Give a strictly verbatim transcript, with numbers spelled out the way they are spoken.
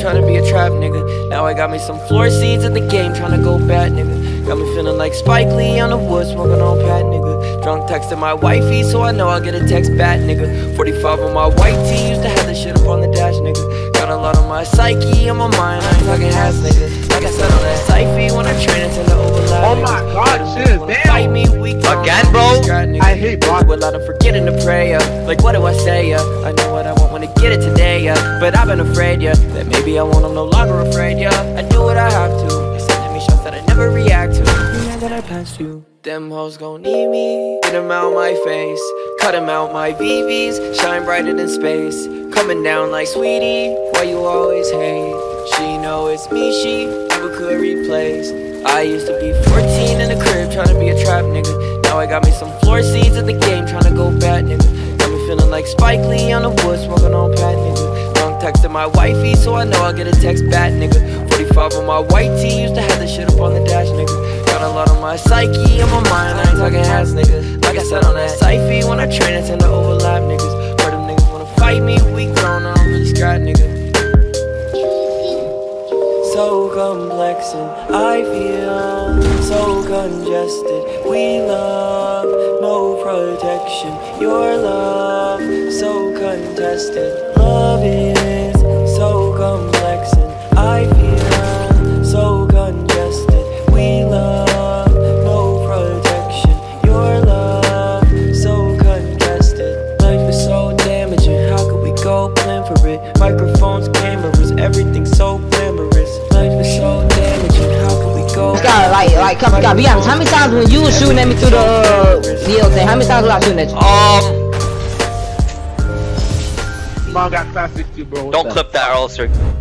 tryna be a trap nigga. Now I got me some floor seeds in the game, tryna go bad nigga. Got me feeling like Spike Lee on the wood, smoking on Pat nigga. Drunk texting my wifey, so I know I'll get a text back nigga. forty-five on my white tee, used to have this shit up on the dash nigga. Got a lot on my psyche, on my mind, I ain't talking ass nigga. Like I said on that Syfy, when I train it to the overlap. Oh my god, shit, damn. Fight me, we again, bro. I hate bro. A lot of forgetting to pray, yeah. Like what do I say, yeah? I know what I want when I get it today, yeah. But I've been afraid, yeah, that maybe I won't, I'm no longer afraid, yeah. I do what I have to. They sending me shots that I never react to. Yeah, that I passed you. Them hoes gon' need me. Get them out my face. Cut them out my V Vs. Shine brighter than space. Coming down like sweetie. Why you always hate? She know it's me, she never could replace. I used to be fourteen in the crib, tryna be a trap nigga. Now I got me some floor seeds in the game, tryna go bad nigga. Got me feeling like Spike Lee on the wood, smoking on Pat nigga. Drunk texting my wifey, so I know I'll get a text back nigga. forty-five on my white tee, used to have this shit up on the dash nigga. Got a lot on my psyche, on my mind, I ain't talking ass nigga. Like I said on that Syfy, when I train it tend to overlap niggas. Heard them niggas wanna fight me, we grown, I don't really scrap nigga. So complex and I feel so congested. We love, no protection. Your love, so contested. Love is so complex and I feel so congested. We love, no protection. Your love, so congested. Life is so damaging, how could we go plan for it? Microphones, cameras, everything so glamorous. Gotta like, like, come on, gotta be honest. How many times when you was shooting at me through the uh, Neo thing? How many times was I shooting at you? Um, Mom got fast sixty, bro. don't clip that or else you're